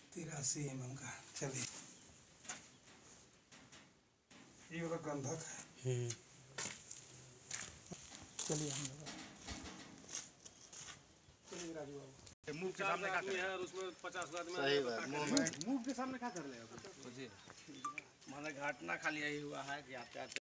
83 mm का। चलिए ये वाला गंधक है। चलिए हम लोग चलिए राजू बाबू मुंह के सामने आदमी है और उसमें 50 आदमी सही बात मुंह के सामने क्या कर ले माने घटना खाली यही हुआ है कि आते आते